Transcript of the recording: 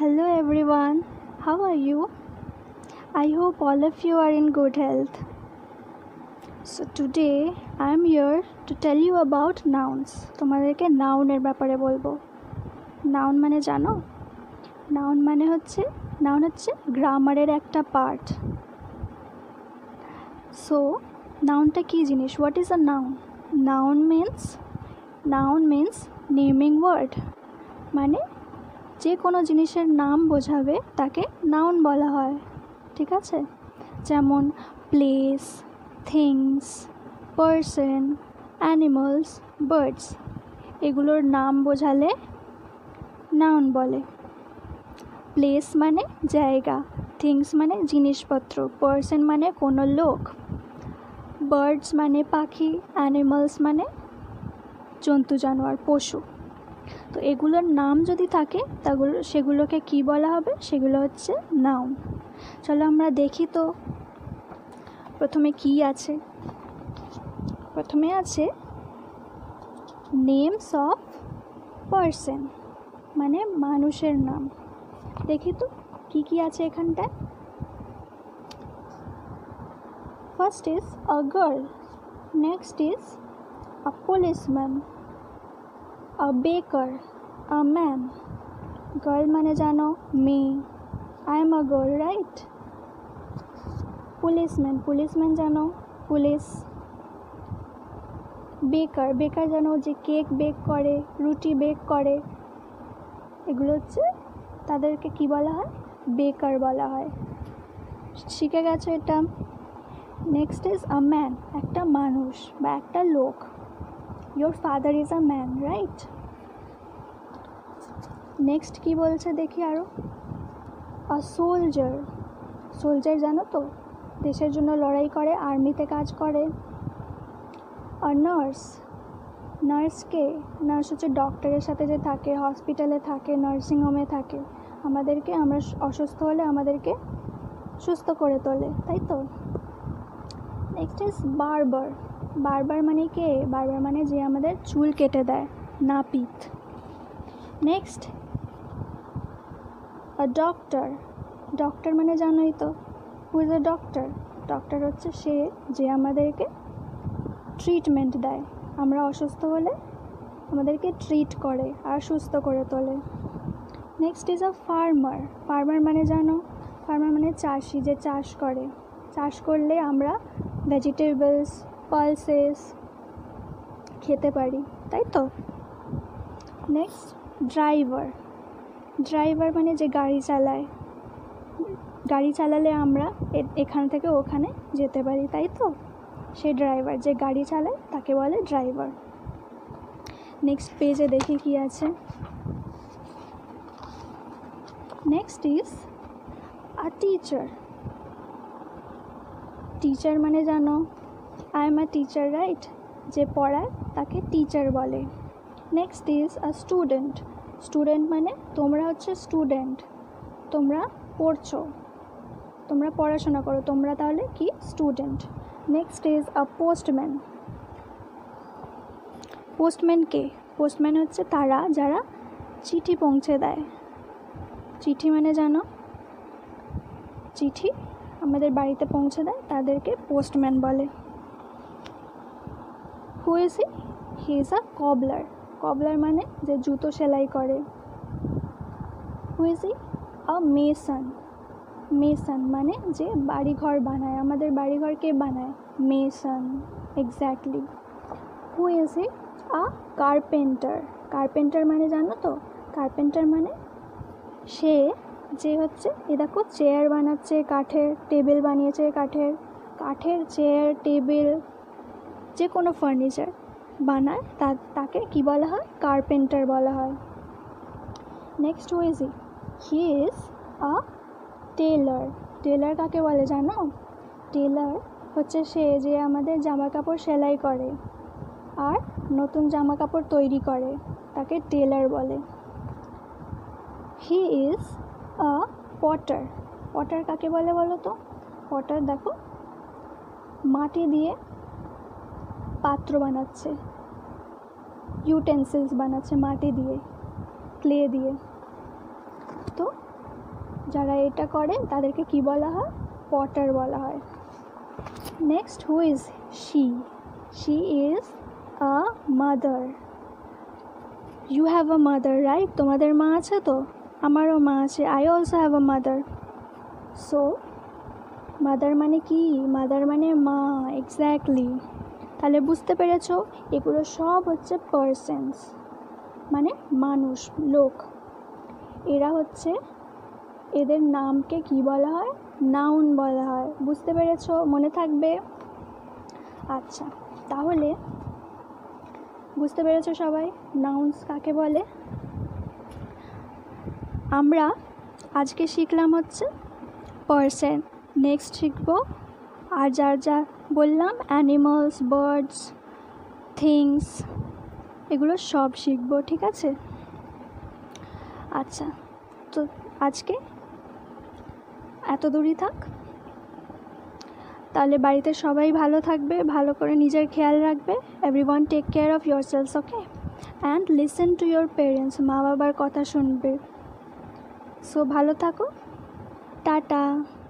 Hello everyone, how are you? I hope all of you are in good health. So today I am here to tell you about nouns. তোমাদেরকে নাউনের ব্যাপারে বলবো। Noun মানে জানো? Noun হচ্ছে গ্রামারের একটা পার্ট। সো নাউনটা কী জিনিস? What is a noun? Noun means naming word, মানে যে কোনো জিনিসের নাম বোঝাবে তাকে নাউন বলা হয়। ঠিক আছে, যেমন place, things, person, animals, birds, এগুলোর নাম বোঝালে নাউন বলে। প্লেস মানে জায়গা, থিংস মানে জিনিসপত্র, পারসন মানে কোনো লোক, বার্ডস মানে পাখি, অ্যানিমালস মানে জন্তু জানোয়ার, পশু। তো এগুলোর নাম যদি থাকে সেগুলোকে কি বলা হবে? সেগুলো হচ্ছে নাউন। চলো আমরা দেখি তো প্রথমে কি আছে। প্রথমে আছে নেমস অফ পারসন, মানে মানুষের নাম। দেখি তো কি আছে এখানটায়। First is a girl, next is a policeman, a baker, a man. Girl মানে জানো মেয়ে, I am a girl, right? Policeman জানো পুলিশ। বেকার জানো যে কেক বেক করে, রুটি বেক করে, এগুলো হচ্ছে তাদেরকে কি বলা হয়? বেকার বলা হয়। শিখে গেছো এটা। নেক্সট ইজ আ ম্যান, একটা মানুষ বা একটা লোক। Your father is a man, right? Next কি বলছে দেখি আরও। আ সোলজার জানো তো, দেশের জন্য লড়াই করে, আর্মিতে কাজ করে। আর নার্স হচ্ছে ডক্টরের সাথে যে থাকে, হসপিটালে থাকে, নার্সিংহোমে থাকে, আমরা অসুস্থ হলে আমাদেরকে সুস্থ করে তোলে, তাই তো। নেক্সট ইজ বারবার মানে কে? বারবার মানে যে আমাদের চুল কেটে দেয়, নাপিত। নেক্সট আ ডক্টর মানে জানোই তো, হু ইজ আ ডক্টর হচ্ছে সে যে আমাদেরকে ট্রিটমেন্ট দেয়, আমরা অসুস্থ হলে আমাদেরকে ট্রিট করে আর সুস্থ করে তোলে। নেক্সট ইজ আ ফার্মার মানে জানো, ফার্মার মানে চাষি, যে চাষ করে। চাষ করলে আমরা ভেজিটেবলস, পালসেস খেতে পারি, তাই তো। নেক্সট ড্রাইভার মানে যে গাড়ি চালালে আমরা এখান থেকে ওখানে যেতে পারি, তাই তো। সে ড্রাইভার, যে গাড়ি চালায় তাকে বলে ড্রাইভার। নেক্সট পেজে দেখি কি আছে। নেক্সট ইজ আ টিচার মানে জানো, I am a teacher, right? যে পড়ায় তাকে টিচার বলে। নেক্সট ইজ আ স্টুডেন্ট মানে তোমরা হচ্ছে স্টুডেন্ট, তোমরা পড়ছো, তোমরা পড়াশোনা করো, তোমরা তাহলে কি? Student. Next is a postman কে? পোস্টম্যান হচ্ছে তারা যারা চিঠি পৌঁছে দেয়। চিঠি মানে জানো, চিঠি আমাদের বাড়িতে পৌঁছে দেয়, তাদেরকে পোস্টম্যান বলে। হু ইজ হি ইজ আ কবলার মানে যে জুতো সেলাই করে। হু ইজ আ মেসন মানে যে বাড়িঘর বানায়, আমাদের বাড়িঘর কে বানায়? Mason, exactly. Who is a carpenter মানে জানো তো, কার্পেন্টার মানে সে যে হচ্ছে এ দেখো চেয়ার বানাচ্ছে কাঠের, টেবিল বানিয়েছে কাঠের চেয়ার, টেবিল, যে কোনো ফার্নিচার বানায় তাকে কি বলা হয়? কার্পেন্টার বলা হয়। Next who is he is a tailor কাকে বলে জানো? টেলার হচ্ছে সে যে আমাদের জামা কাপড় সেলাই করে আর নতুন জামা কাপড় তৈরি করে, তাকে টেলার বলে। হি ইজ আ পটার কাকে বলে বলো তো? পটার দেখো মাটি দিয়ে পাত্র বানাচ্ছে, ইউটেন্সিলস বানাচ্ছে মাটি দিয়ে, ক্লে দিয়ে। তো যারা এটা করে তাদেরকে কি বলা হয়? পটার বলা হয়। Next, who is she? She is a mother. You have a mother, right? তোমাদের মা আছে তো? আমারও মা আছে। I also have a mother. So mother মানে কি? মাদার মানে মা, এক্স্যাক্টলি। তাহলে বুঝতে পেরেছো, এগুলো সব হচ্ছে পার্সনস, মানে মানুষ, লোক। এরা হচ্ছে, এদের নামকে কি বলা হয়? নাউন বলা হয়। বুঝতে পেরেছো? মনে থাকবে? আচ্ছা, তাহলে বুঝতে পেরেছো সবাই নাউন্স কাকে বলে? আমরা আজকে শিখলাম হচ্ছে পার্সন। নেক্সট শিখব আর যা বললাম, অ্যানিমালস, বার্ডস, থিংস, এগুলো সব শিখব, ঠিক আছে? আচ্ছা, তো আজকে এত দূরই থাক। তাহলে বাড়িতে সবাই ভালো থাকবে, ভালো করে নিজের খেয়াল রাখবে। Everyone take care of yourselves, okay? And listen to your parents, মা বাবার কথা শুনবে। সো ভালো থাকো, টাটা।